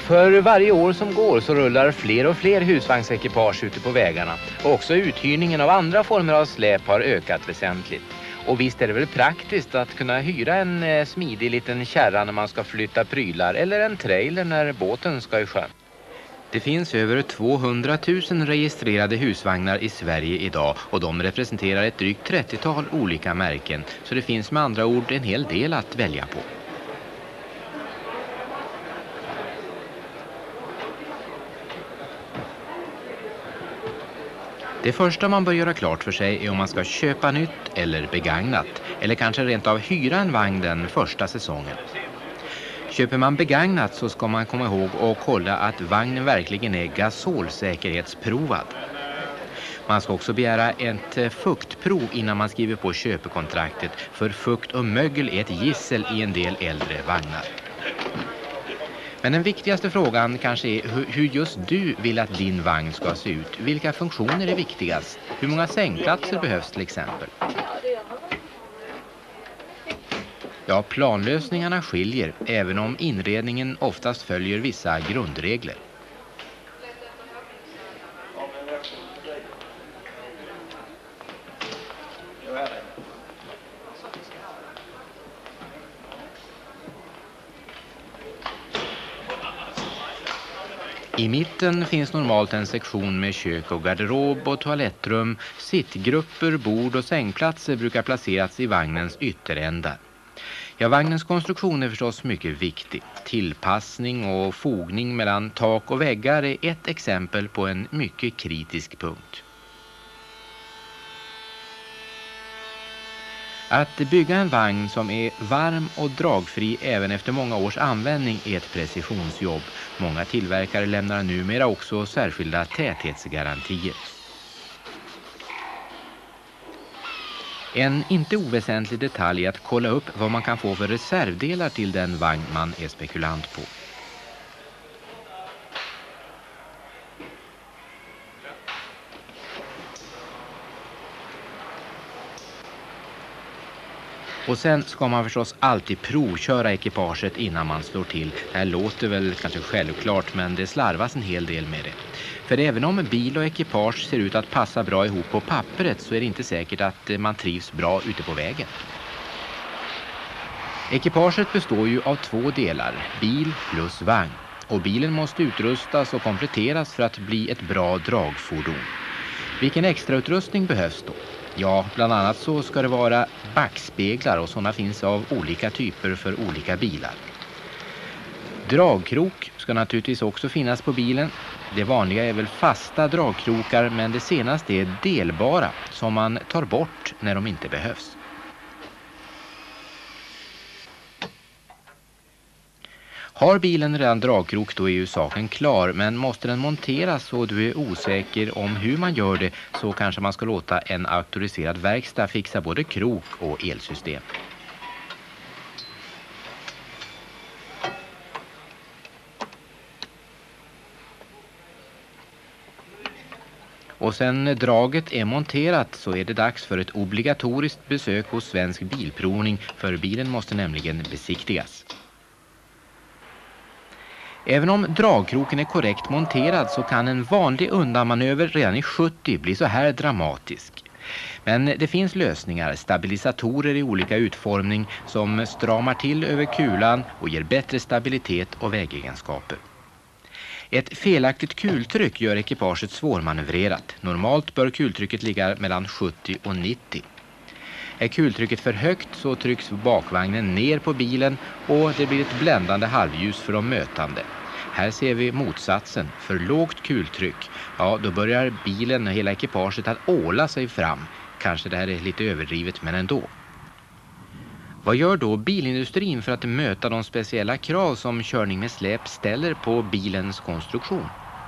För varje år som går så rullar fler och fler husvagnsekipage ute på vägarna. Och också uthyrningen av andra former av släp har ökat väsentligt. Och visst är det väl praktiskt att kunna hyra en smidig liten kärra när man ska flytta prylar eller en trailer när båten ska i sjön. Det finns över 200 000 registrerade husvagnar i Sverige idag och de representerar ett drygt 30-tal olika märken. Så det finns med andra ord en hel del att välja på. Det första man bör göra klart för sig är om man ska köpa nytt eller begagnat, eller kanske rent av hyra en vagn den första säsongen. Köper man begagnat så ska man komma ihåg och kolla att vagnen verkligen är gasolsäkerhetsprovad. Man ska också begära ett fuktprov innan man skriver på köpekontraktet, för fukt och mögel är ett gissel i en del äldre vagnar. Men den viktigaste frågan kanske är hur just du vill att din vagn ska se ut. Vilka funktioner är viktigast? Hur många sängplatser behövs till exempel? Ja, planlösningarna skiljer, även om inredningen oftast följer vissa grundregler. I mitten finns normalt en sektion med kök och garderob och toalettrum. Sittgrupper, bord och sängplatser brukar placeras i vagnens ytterändar. Ja, vagnens konstruktion är förstås mycket viktig. Tillpassning och fogning mellan tak och väggar är ett exempel på en mycket kritisk punkt. Att bygga en vagn som är varm och dragfri även efter många års användning är ett precisionsjobb. Många tillverkare lämnar numera också särskilda täthetsgarantier. En inte oväsentlig detalj är att kolla upp vad man kan få för reservdelar till den vagn man är spekulant på. Och sen ska man förstås alltid provköra ekipaget innan man slår till. Det här låter väl kanske självklart, men det slarvas en hel del med det. För även om bil och ekipage ser ut att passa bra ihop på pappret så är det inte säkert att man trivs bra ute på vägen. Ekipaget består ju av två delar, bil plus vagn. Och bilen måste utrustas och kompletteras för att bli ett bra dragfordon. Vilken extrautrustning behövs då? Ja, bland annat så ska det vara backspeglar och sådana finns av olika typer för olika bilar. Dragkrok ska naturligtvis också finnas på bilen. Det vanliga är väl fasta dragkrokar, men det senaste är delbara som man tar bort när de inte behövs. Har bilen redan dragkrok då är ju saken klar, men måste den monteras och du är osäker om hur man gör det så kanske man ska låta en auktoriserad verkstad fixa både krok och elsystem. Och sen draget är monterat så är det dags för ett obligatoriskt besök hos Svensk Bilprovning, för bilen måste nämligen besiktigas. Även om dragkroken är korrekt monterad så kan en vanlig undanmanöver redan i 70 bli så här dramatisk. Men det finns lösningar, stabilisatorer i olika utformning som stramar till över kulan och ger bättre stabilitet och vägegenskaper. Ett felaktigt kultryck gör ekipaget svårmanövrerat. Normalt bör kultrycket ligga mellan 70 och 90. Är kultrycket för högt så trycks bakvagnen ner på bilen och det blir ett bländande halvljus för de mötande. Här ser vi motsatsen, för lågt kultryck. Ja, då börjar bilen och hela ekipaget att åla sig fram. Kanske det här är lite överdrivet, men ändå. Vad gör då bilindustrin för att möta de speciella krav som körning med släp ställer på bilens konstruktion?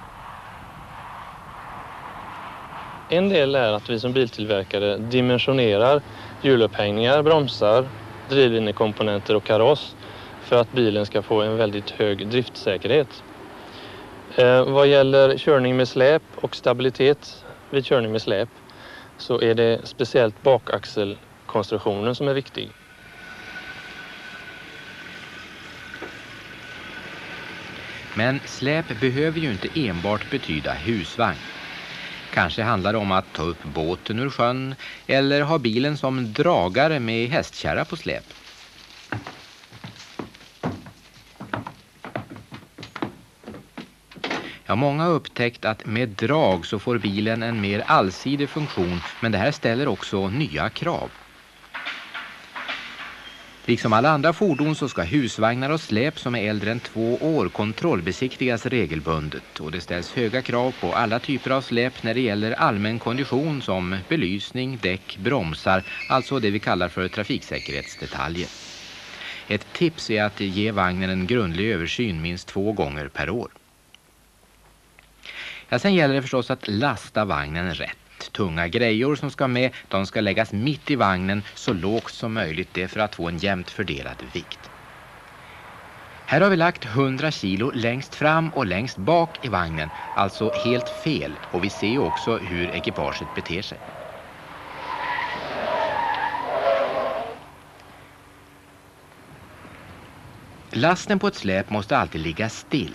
En del är att vi som biltillverkare dimensionerar hjulupphängningar, bromsar, drivlinekomponenter och kaross för att bilen ska få en väldigt hög driftsäkerhet. Vad gäller körning med släp och stabilitet vid körning med släp så är det speciellt bakaxelkonstruktionen som är viktig. Men släp behöver ju inte enbart betyda husvagn. Kanske handlar det om att ta upp båten ur sjön eller ha bilen som dragare med hästkärra på släp. Ja, många har upptäckt att med drag så får bilen en mer allsidig funktion, men det här ställer också nya krav. Liksom alla andra fordon så ska husvagnar och släp som är äldre än 2 år kontrollbesiktigas regelbundet, och det ställs höga krav på alla typer av släp när det gäller allmän kondition som belysning, däck, bromsar, alltså det vi kallar för trafiksäkerhetsdetaljer. Ett tips är att ge vagnen en grundlig översyn minst 2 gånger per år. Ja, sen gäller det förstås att lasta vagnen rätt. Tunga grejor som ska med, de ska läggas mitt i vagnen så lågt som möjligt, det för att få en jämnt fördelad vikt. Här har vi lagt 100 kilo längst fram och längst bak i vagnen, alltså helt fel, och vi ser också hur ekipaget beter sig. Lasten på ett släp måste alltid ligga still.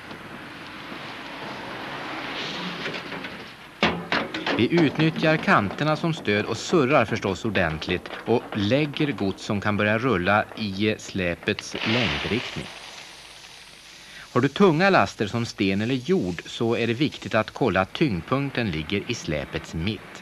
Vi utnyttjar kanterna som stöd och surrar förstås ordentligt och lägger gods som kan börja rulla i släpets längdriktning. Har du tunga laster som sten eller jord så är det viktigt att kolla att tyngdpunkten ligger i släpets mitt.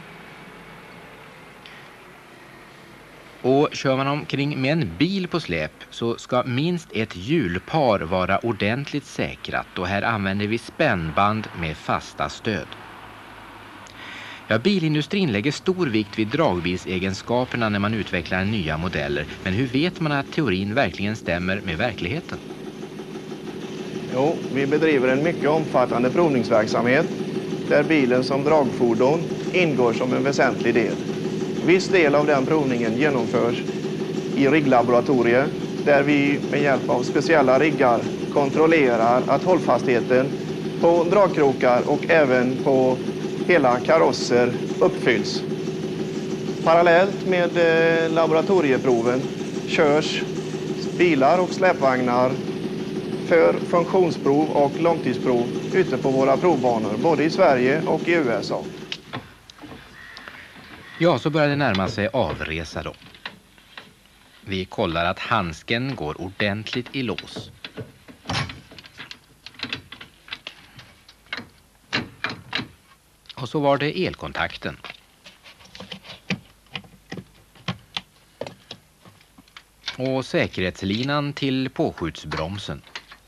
Och kör man omkring med en bil på släp så ska minst ett hjulpar vara ordentligt säkrat, och här använder vi spännband med fasta stöd. Ja, bilindustrin lägger stor vikt vid dragbilsegenskaperna när man utvecklar nya modeller. Men hur vet man att teorin verkligen stämmer med verkligheten? Jo, vi bedriver en mycket omfattande provningsverksamhet där bilen som dragfordon ingår som en väsentlig del. Viss del av den provningen genomförs i rigglaboratorier där vi med hjälp av speciella riggar kontrollerar att hållfastheten på dragkrokar och även på hela karosser uppfylls. Parallellt med laboratorieproven körs bilar och släpvagnar för funktionsprov och långtidsprov ute på våra provbanor, både i Sverige och i USA. Ja, så börjar det närma sig avresa då. Vi kollar att handsken går ordentligt i lås. Och så var det elkontakten. Och säkerhetslinan till påskjutsbromsen.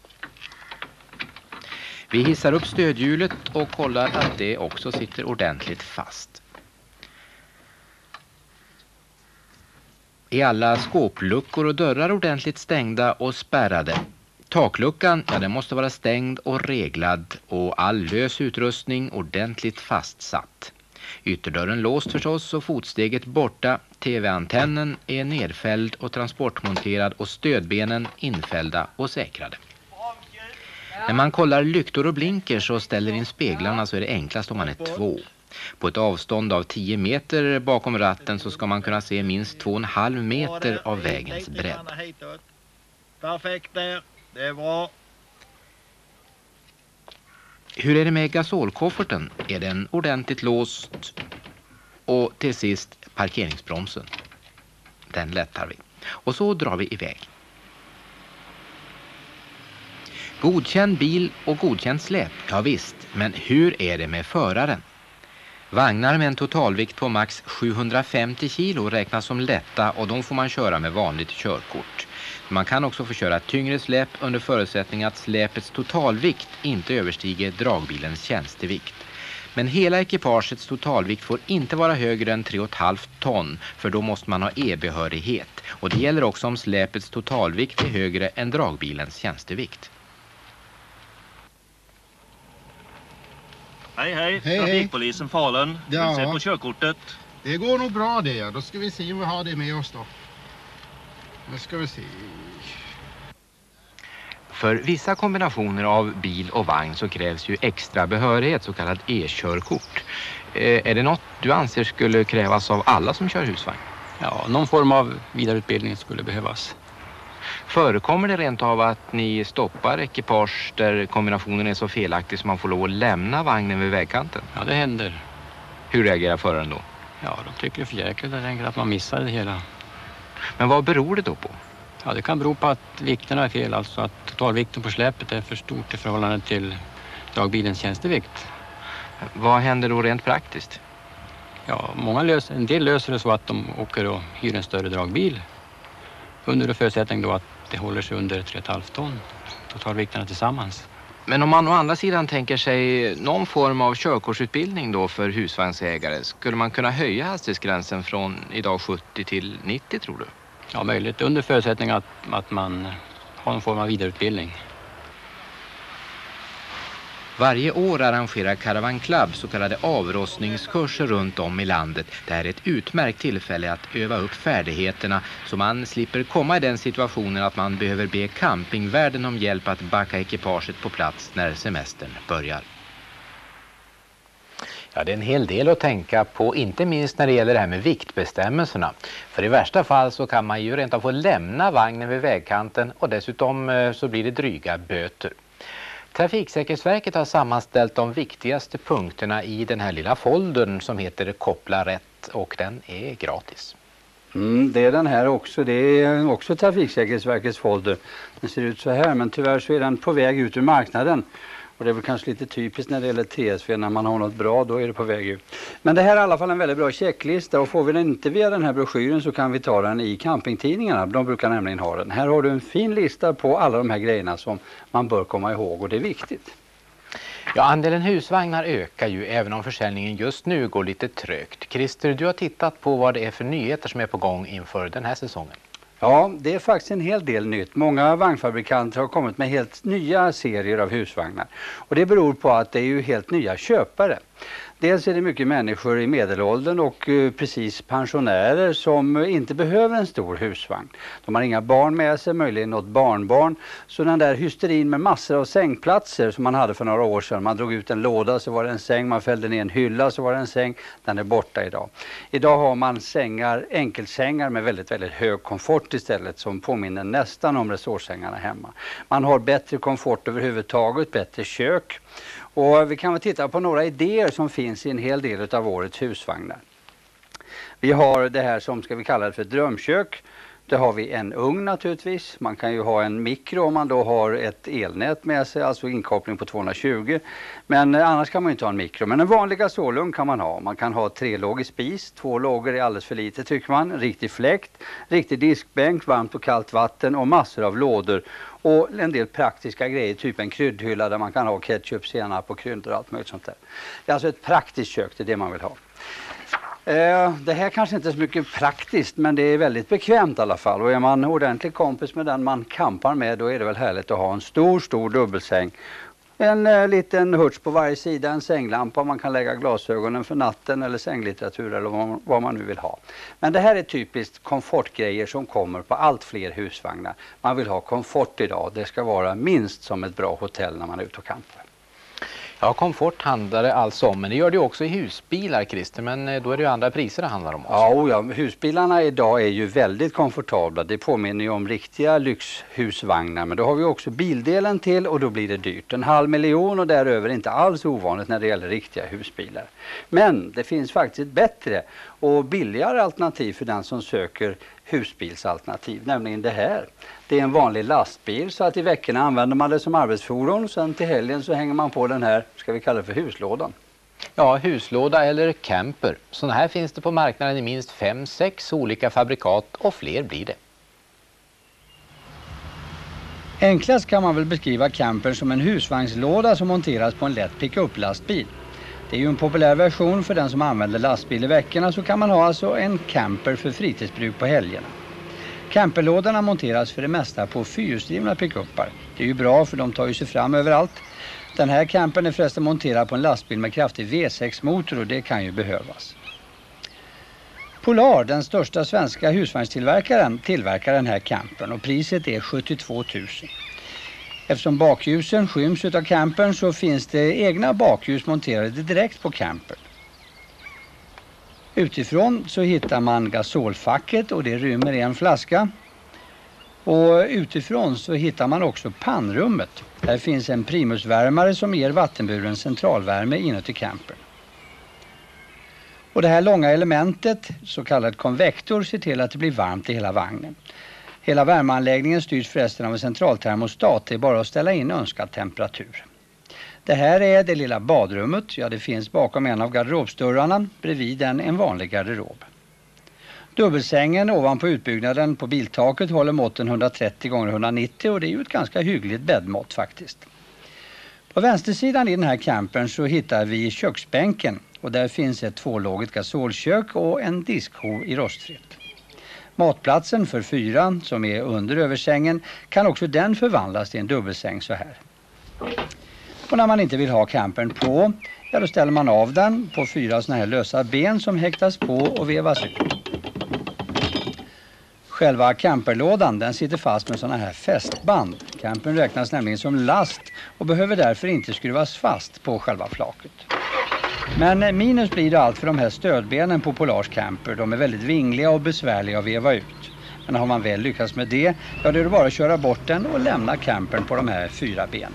Vi hissar upp stödhjulet och kollar att det också sitter ordentligt fast. Är alla skåpluckor och dörrar ordentligt stängda och spärrade? Takluckan, ja, den måste vara stängd och reglad och all lös utrustning ordentligt fastsatt. Ytterdörren låst förstås och fotsteget borta. TV-antennen är nedfälld och transportmonterad och stödbenen infällda och säkrade. När man kollar lyktor och blinkers och ställer in speglarna så är det enklast om man är 2. På ett avstånd av 10 meter bakom ratten så ska man kunna se minst 2,5 meter av vägens bredd. Perfekt där, det är bra. Hur är det med gasolkofferten? Är den ordentligt låst? Och till sist parkeringsbromsen. Den lättar vi. Och så drar vi iväg. Godkänd bil och godkänd släp, ja visst, men hur är det med föraren? Vagnar med en totalvikt på max 750 kilo räknas som lätta och de får man köra med vanligt körkort. Man kan också få köra tyngre släp under förutsättning att släpets totalvikt inte överstiger dragbilens tjänstevikt. Men hela ekipagets totalvikt får inte vara högre än 3,5 ton, för då måste man ha E-behörighet. Och det gäller också om släpets totalvikt är högre än dragbilens tjänstevikt. Hej, hej. Hej, Trafikpolisen Falun. Ja. Vill se på körkortet. Det går nog bra det. Då ska vi se om vi har det med oss då. Nu ska vi se. För vissa kombinationer av bil och vagn så krävs ju extra behörighet, så kallad E-körkort. Är det något du anser skulle krävas av alla som kör husvagn? Ja, någon form av vidareutbildning skulle behövas. Förekommer det rent av att ni stoppar ekipage där kombinationen är så felaktig som man får lov att lämna vagnen vid vägkanten? Ja, det händer. Hur reagerar föraren då? Ja, de tycker det är för jäkligt. Jag tänker att man missar det hela. Men vad beror det då på? Ja, det kan bero på att vikterna är fel. Alltså att totalvikten på släpet är för stort i förhållande till dragbilens tjänstevikt. Vad händer då rent praktiskt? Ja, en del löser det så att de åker och hyr en större dragbil. Under förutsättning då att det håller sig under 3,5 ton. Totalvikterna tillsammans. Men om man å andra sidan tänker sig någon form av körkortsutbildning då för husvagnsägare, skulle man kunna höja hastighetsgränsen från idag 70 till 90 tror du? Ja, möjligt. Under förutsättning att man har någon form av vidareutbildning. Varje år arrangerar Caravan Club så kallade avrostningskurser runt om i landet. Det här är ett utmärkt tillfälle att öva upp färdigheterna så man slipper komma i den situationen att man behöver be campingvärden om hjälp att backa ekipaget på plats när semestern börjar. Ja, det är en hel del att tänka på, inte minst när det gäller det här med viktbestämmelserna. För i värsta fall så kan man ju rent av få lämna vagnen vid vägkanten och dessutom så blir det dryga böter. Trafiksäkerhetsverket har sammanställt de viktigaste punkterna i den här lilla foldern som heter Koppla rätt och den är gratis. Det är den här också. Det är också Trafiksäkerhetsverkets folder. Den ser ut så här, men tyvärr så är den på väg ut ur marknaden. Och det är väl kanske lite typiskt när det gäller TSV, när man har något bra då är det på väg ut. Men det här är i alla fall en väldigt bra checklista och får vi den inte via den här broschyren så kan vi ta den i campingtidningarna. De brukar nämligen ha den. Här har du en fin lista på alla de här grejerna som man bör komma ihåg och det är viktigt. Ja, andelen husvagnar ökar ju även om försäljningen just nu går lite trögt. Christer, du har tittat på vad det är för nyheter som är på gång inför den här säsongen. Ja, det är faktiskt en hel del nytt. Många vagnfabrikanter har kommit med helt nya serier av husvagnar. Och det beror på att det är ju helt nya köpare. Dels är det mycket människor i medelåldern och precis pensionärer som inte behöver en stor husvagn. De har inga barn med sig, möjligen något barnbarn. Så den där hysterin med massor av sängplatser som man hade för några år sedan. Man drog ut en låda så var det en säng, man fällde ner en hylla så var det en säng. Den är borta idag. Idag har man sängar, enkelsängar med väldigt, väldigt hög komfort istället som påminner nästan om resårsängarna hemma. Man har bättre komfort överhuvudtaget, bättre kök. Och vi kan väl titta på några idéer som finns i en hel del av årets husvagnar. Vi har det här som ska vi kalla det för drömkök. Det har vi en ugn naturligtvis. Man kan ju ha en mikro om man då har ett elnät med sig, alltså inkoppling på 220. Men annars kan man ju inte ha en mikro. Men en vanlig gasolugn kan man ha. Man kan ha 3-lågig spis, 2 lågor är alldeles för lite tycker man. Riktig fläkt, riktig diskbänk, varmt och kallt vatten och massor av lådor. Och en del praktiska grejer, typ en kryddhylla där man kan ha ketchup, senap och kryddor och allt möjligt sånt där. Det är alltså ett praktiskt kök, det är det man vill ha. Det här kanske inte är så mycket praktiskt men det är väldigt bekvämt i alla fall. Och är man ordentlig kompis med den man campar med då är det väl härligt att ha en stor dubbelsäng. En liten hurts på varje sida, en sänglampa, man kan lägga glasögonen för natten eller sänglitteratur eller vad man nu vill ha. Men det här är typiskt komfortgrejer som kommer på allt fler husvagnar. Man vill ha komfort idag, det ska vara minst som ett bra hotell när man är ute och campar. Ja, komfort handlar det alltså om, men det gör det också i husbilar, Christer, men då är det ju andra priser det handlar om också. Ja, husbilarna idag är ju väldigt komfortabla. Det påminner ju om riktiga lyxhusvagnar, men då har vi också bildelen till och då blir det dyrt. 500 000 och däröver är inte alls ovanligt när det gäller riktiga husbilar. Men det finns faktiskt ett bättre och billigare alternativ för den som söker husbilsalternativ, nämligen det här. Det är en vanlig lastbil så att i veckorna använder man det som arbetsfordon. Sen till helgen så hänger man på den här, ska vi kalla det för huslådan. Ja, huslåda eller camper. Sådana här finns det på marknaden i minst 5-6 olika fabrikat och fler blir det. Enklast kan man väl beskriva camper som en husvagnslåda som monteras på en lätt pick-up-lastbil. Det är ju en populär version för den som använder lastbil i veckorna, så kan man ha alltså en camper för fritidsbruk på helgerna. Camperlådorna monteras för det mesta på fyrhjulsdrivna pick-upar. Det är ju bra för de tar ju sig fram överallt. Den här campern är förresten monterad på en lastbil med kraftig V6-motor och det kan ju behövas. Polar, den största svenska husvagnstillverkaren, tillverkar den här campern och priset är 72 000. Eftersom bakljusen skyms av campern så finns det egna bakljus monterade direkt på campern. Utifrån så hittar man gasolfacket och det rymmer en flaska. Och utifrån så hittar man också pannrummet. Där finns en primusvärmare som ger vattenburen centralvärme inuti campern. Och det här långa elementet, så kallad konvektor, ser till att det blir varmt i hela vagnen. Hela värmeanläggningen styrs förresten av en centraltermostat. Det är bara att ställa in önskad temperatur. Det här är det lilla badrummet. Ja, det finns bakom en av garderobsdörrarna. Bredvid den en vanlig garderob. Dubbelsängen ovanpå utbyggnaden på biltaket håller måtten 130 x 190 och det är ju ett ganska hyggligt bäddmått faktiskt. På vänstersidan i den här campern så hittar vi köksbänken och där finns ett tvålågigt gasolkök och en diskhov i rostfritt. Matplatsen för 4 som är under översängen kan också den förvandlas till en dubbelsäng så här. Och när man inte vill ha campern på, ja då ställer man av den på 4 såna här lösa ben som häktas på och vevas ut. Själva camperlådan den sitter fast med såna här fästband. Campern räknas nämligen som last och behöver därför inte skruvas fast på själva flaket. Men minus blir det allt för de här stödbenen på Polars camper. De är väldigt vingliga och besvärliga att veva ut. Men har man väl lyckats med det, ja då är det bara att köra bort den och lämna campern på de här 4 benen.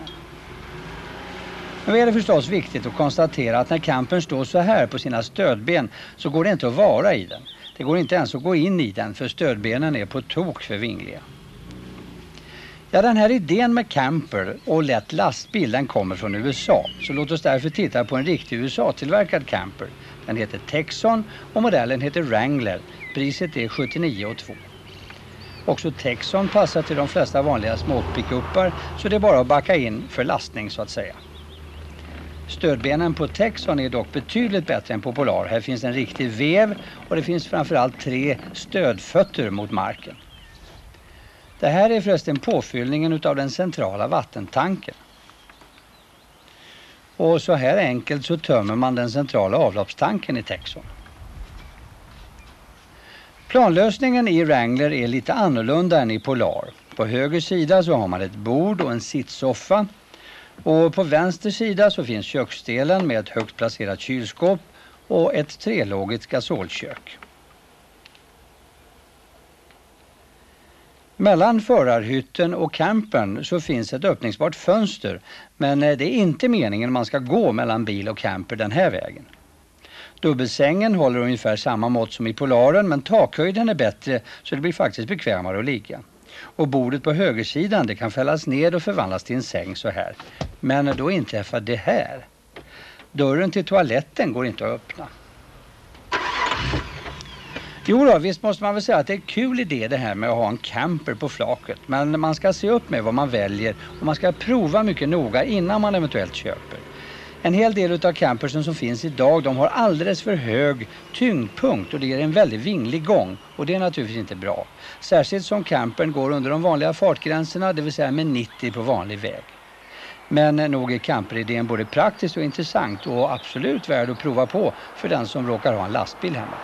Nu är det förstås viktigt att konstatera att när campern står så här på sina stödben så går det inte att vara i den. Det går inte ens att gå in i den för stödbenen är på tok för vingliga. Ja, den här idén med camper och lätt lastbil den kommer från USA. Så låt oss därför titta på en riktig USA-tillverkad camper. Den heter Texon och modellen heter Wrangler. Priset är 79,2. Också Texon passar till de flesta vanliga småpickupar så det är bara att backa in för lastning så att säga. Stödbenen på Texon är dock betydligt bättre än på Polar. Här finns en riktig vev och det finns framförallt 3 stödfötter mot marken. Det här är förresten påfyllningen av den centrala vattentanken. Och så här enkelt så tömmer man den centrala avloppstanken i Texon. Planlösningen i Wrangler är lite annorlunda än i Polar. På höger sida så har man ett bord och en sittsoffa. Och på vänster sida så finns köksdelen med ett högt placerat kylskåp och ett 3-lågigt gasolkök. Mellan förarhytten och campern så finns ett öppningsbart fönster, men det är inte meningen man ska gå mellan bil och camper den här vägen. Dubbelsängen håller ungefär samma mått som i Polaren, men takhöjden är bättre så det blir faktiskt bekvämare att ligga. Och bordet på högersidan det kan fällas ned och förvandlas till en säng så här. Men då inträffar det här. Dörren till toaletten går inte att öppna. Jo då, visst måste man väl säga att det är en kul idé det här med att ha en camper på flaket. Men man ska se upp med vad man väljer och man ska prova mycket noga innan man eventuellt köper. En hel del av campersen som finns idag de har alldeles för hög tyngdpunkt och det ger en väldigt vinglig gång och det är naturligtvis inte bra. Särskilt som campern går under de vanliga fartgränserna, det vill säga med 90 på vanlig väg. Men nog är camperidén både praktiskt och intressant och absolut värd att prova på för den som råkar ha en lastbil hemma.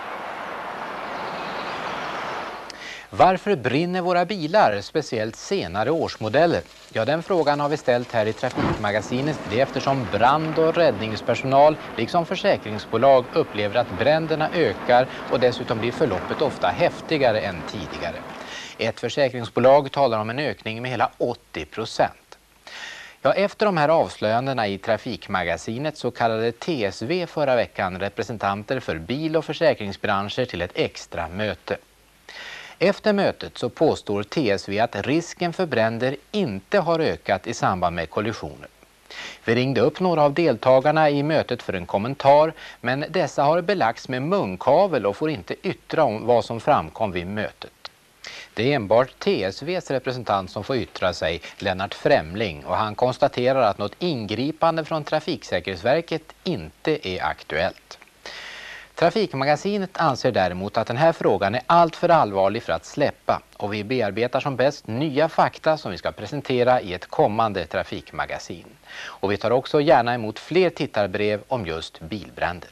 Varför brinner våra bilar, speciellt senare årsmodeller? Ja, den frågan har vi ställt här i Trafikmagasinet. Det är eftersom brand- och räddningspersonal, liksom försäkringsbolag, upplever att bränderna ökar och dessutom blir förloppet ofta häftigare än tidigare. Ett försäkringsbolag talar om en ökning med hela 80%. Ja, efter de här avslöjandena i Trafikmagasinet så kallade TSV förra veckan representanter för bil- och försäkringsbranscher till ett extra möte. Efter mötet så påstår TSV att risken för bränder inte har ökat i samband med kollisioner. Vi ringde upp några av deltagarna i mötet för en kommentar, men dessa har belagts med munkavel och får inte yttra om vad som framkom vid mötet. Det är enbart TSVs representant som får yttra sig, Lennart Främling, och han konstaterar att något ingripande från Trafiksäkerhetsverket inte är aktuellt. Trafikmagasinet anser däremot att den här frågan är allt för allvarlig för att släppa och vi bearbetar som bäst nya fakta som vi ska presentera i ett kommande trafikmagasin. Och vi tar också gärna emot fler tittarbrev om just bilbränder.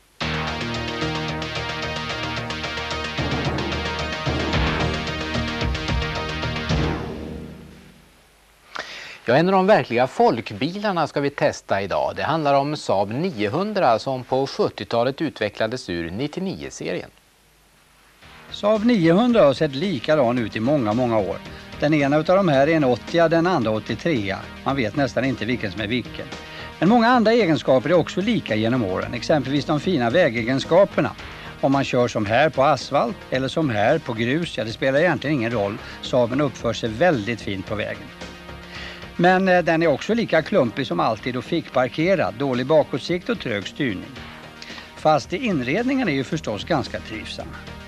Ja, en av de verkliga folkbilarna ska vi testa idag. Det handlar om Saab 900 som på 70-talet utvecklades ur 99-serien. Saab 900 har sett likadan ut i många år. Den ena av de här är en 80, den andra 83. Man vet nästan inte vilken som är vilken. Men många andra egenskaper är också lika genom åren, exempelvis de fina vägegenskaperna. Om man kör som här på asfalt eller som här på grus, ja det spelar egentligen ingen roll. Saaben uppför sig väldigt fint på vägen. Men den är också lika klumpig som alltid och fickparkerad, dålig bakåtsikt och trög styrning. Fast inredningen är ju förstås ganska trivsam.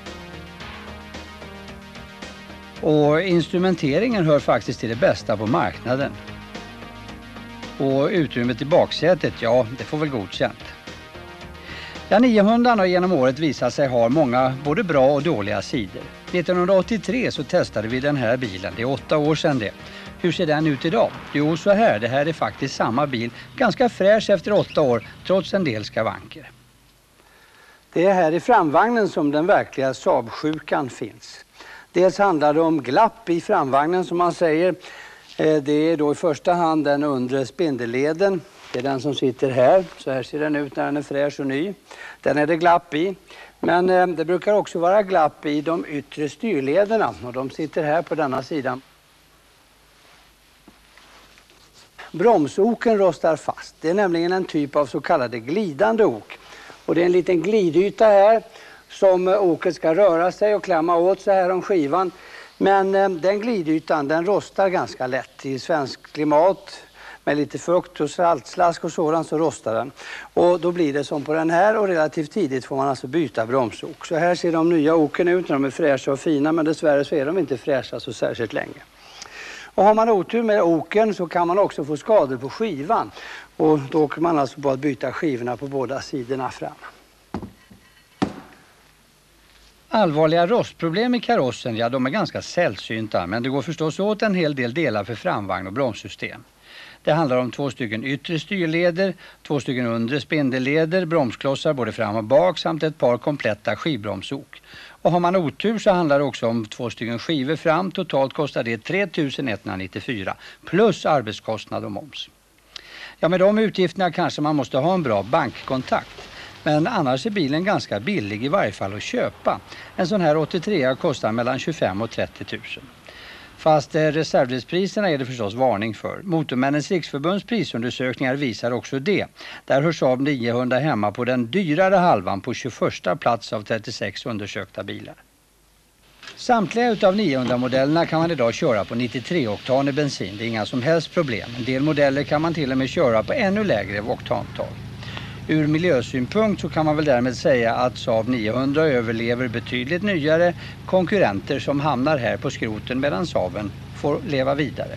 Och instrumenteringen hör faktiskt till det bästa på marknaden. Och utrymmet i baksätet, ja det får väl godkänt. Ja, 900 har genom året visat sig ha många både bra och dåliga sidor. 1983 så testade vi den här bilen, det är 8 år sedan det. Hur ser den ut idag? Jo så här, det här är faktiskt samma bil, ganska fräsch efter 8 år trots en del skavanker. Det är här i framvagnen som den verkliga Saab-sjukan finns. Dels handlar det om glapp i framvagnen som man säger. Det är då i första hand den undre spindelleden. Det är den som sitter här. Så här ser den ut när den är fräsch och ny. Den är det glapp i. Men det brukar också vara glapp i de yttre styrlederna. Och de sitter här på denna sidan. Bromsoken rostar fast. Det är nämligen en typ av så kallade glidande ok. Och det är en liten glidyta här som oket ska röra sig och klämma åt så här om skivan. Men den glidytan den rostar ganska lätt. I svensk klimat med lite fukt och saltslask och sådant så rostar den. Och då blir det som på den här och relativt tidigt får man alltså byta bromsok. Så här ser de nya oken ut när de är fräscha och fina, men dessvärre så är de inte fräscha så särskilt länge. Och har man otur med oken så kan man också få skador på skivan. Och då åker man alltså på att byta skivorna på båda sidorna fram. Allvarliga rostproblem i karossen, ja de är ganska sällsynta, men det går förstås åt en hel del delar för framvagn och bromssystem. Det handlar om 2 stycken yttre styrleder, 2 stycken undre spindelleder, bromsklossar både fram och bak samt ett par kompletta skivbromsok. Och har man otur så handlar det också om 2 stycken skivor fram, totalt kostar det 3 194 plus arbetskostnad och moms. Ja, med de utgifterna kanske man måste ha en bra bankkontakt. Men annars är bilen ganska billig i varje fall att köpa. En sån här 83 kostar mellan 25 och 30 000. Fast reservdelspriserna är det förstås varning för. Motormännens riksförbunds prisundersökningar visar också det. Där hör Saab 900 hemma på den dyrare halvan på 21:a plats av 36 undersökta bilar. Samtliga utav 900-modellerna kan man idag köra på 93-oktanig bensin. Det är inga som helst problem. En del modeller kan man till och med köra på ännu lägre oktantal. Ur miljösynpunkt så kan man väl därmed säga att Saab 900 överlever betydligt nyare konkurrenter som hamnar här på skroten medan Saaben får leva vidare.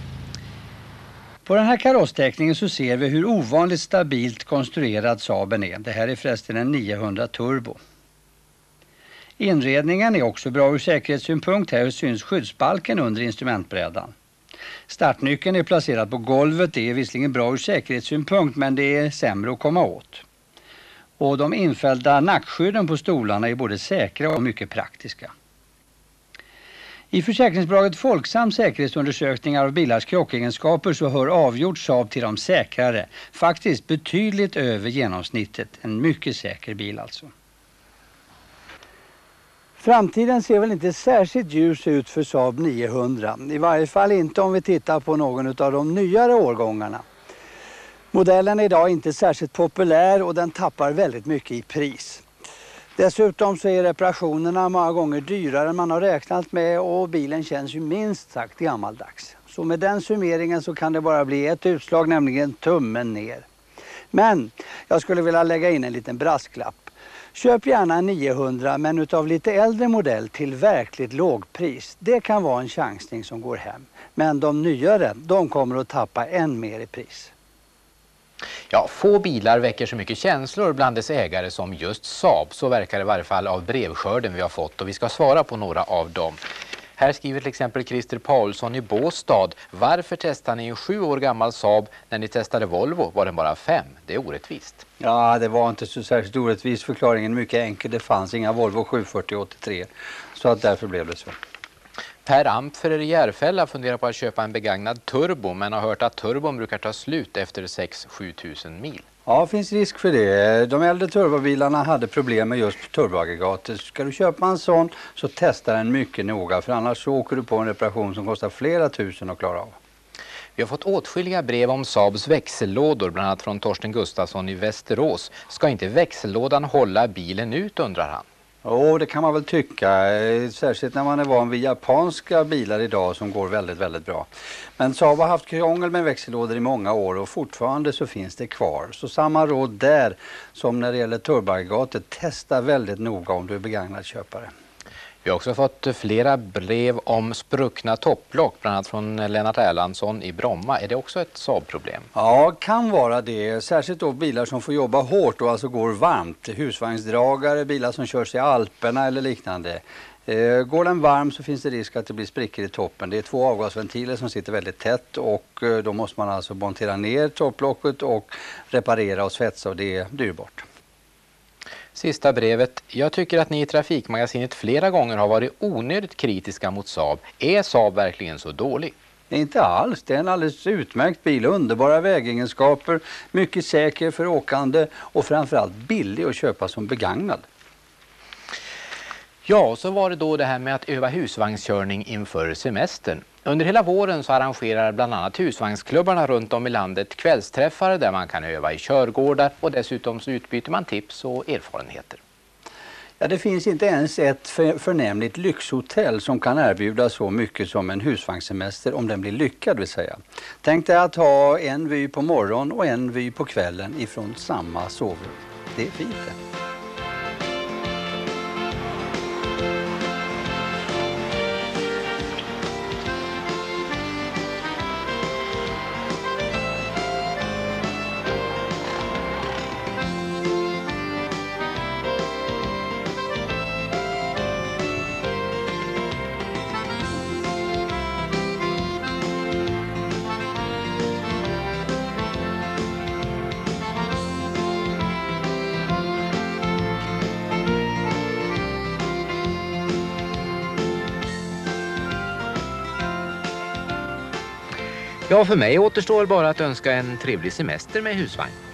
På den här karossteckningen så ser vi hur ovanligt stabilt konstruerad Saaben är. Det här är förresten en 900 turbo. Inredningen är också bra ur säkerhetssynpunkt. Här syns skyddsbalken under instrumentbrädan. Startnyckeln är placerad på golvet. Det är visserligen bra ur säkerhetssynpunkt men det är sämre att komma åt. Och de infällda nackskydden på stolarna är både säkra och mycket praktiska. I försäkringsbolaget Folksams säkerhetsundersökningar av bilars krockegenskaper så hör avgjort Saab till de säkrare. Faktiskt betydligt över genomsnittet. En mycket säker bil alltså. Framtiden ser väl inte särskilt ljus ut för Saab 900. I varje fall inte om vi tittar på någon av de nyare årgångarna. Modellen är idag inte särskilt populär och den tappar väldigt mycket i pris. Dessutom så är reparationerna många gånger dyrare än man har räknat med och bilen känns ju minst sagt gammaldags. Så med den summeringen så kan det bara bli ett utslag, nämligen tummen ner. Men jag skulle vilja lägga in en liten brasklapp. Köp gärna en 900 men utav lite äldre modell till verkligt lågpris. Det kan vara en chansning som går hem. Men de nyare, de kommer att tappa än mer i pris. Ja, få bilar väcker så mycket känslor bland dess ägare som just Saab. Så verkar det i varje fall av brevskörden vi har fått och vi ska svara på några av dem. Här skriver till exempel Christer Paulsson i Båstad. Varför testar ni en 7 år gammal Saab? När ni testade Volvo var den bara 5. Det är orättvist. Ja, det var inte så särskilt orättvist. Förklaringen är mycket enkel. Det fanns inga Volvo 740-83. Så att därför blev det så. Per Ampfer i Järfälla funderar på att köpa en begagnad turbo men har hört att turbon brukar ta slut efter 6-7 tusen mil. Ja, det finns risk för det. De äldre turbobilarna hade problem med just turboaggregatet. Ska du köpa en sån så testa den mycket noga, för annars så åker du på en reparation som kostar flera tusen att klara av. Vi har fått åtskilliga brev om Saabs växellådor, bland annat från Torsten Gustafsson i Västerås. Ska inte växellådan hålla bilen ut, undrar han. Jo, det kan man väl tycka. Särskilt när man är van vid japanska bilar idag som går väldigt, väldigt bra. Men Saab har haft krångel med växellådor i många år och fortfarande så finns det kvar. Så samma råd där som när det gäller turboaggregatet. Testa väldigt noga om du är begagnad köpare. Vi har också fått flera brev om spruckna topplock, bland annat från Lennart Erlandsson i Bromma. Är det också ett Saab-problem? Ja, kan vara det. Särskilt då bilar som får jobba hårt och alltså går varmt. Husvagnsdragare, bilar som körs i Alperna eller liknande. Går den varm så finns det risk att det blir sprickor i toppen. Det är 2 avgasventiler som sitter väldigt tätt och då måste man alltså montera ner topplocket och reparera och svetsa, och det är dyrbart. Sista brevet. Jag tycker att ni i Trafikmagasinet flera gånger har varit onödigt kritiska mot Saab. Är Saab verkligen så dålig? Inte alls. Det är en alldeles utmärkt bil. Underbara vägegenskaper, mycket säker för åkande och framförallt billig att köpa som begagnad. Ja, och så var det då det här med att öva husvagnskörning inför semestern. Under hela våren så arrangerar bland annat husvagnsklubbarna runt om i landet kvällsträffar där man kan öva i körgårdar, och dessutom så utbyter man tips och erfarenheter. Ja, det finns inte ens ett förnämligt lyxhotell som kan erbjuda så mycket som en husvagnssemester om den blir lyckad, vill säga. Tänk dig att ha en vy på morgon och en vy på kvällen ifrån samma sovrum. Det är fint det. Ja, för mig återstår bara att önska en trevlig semester med husvagn.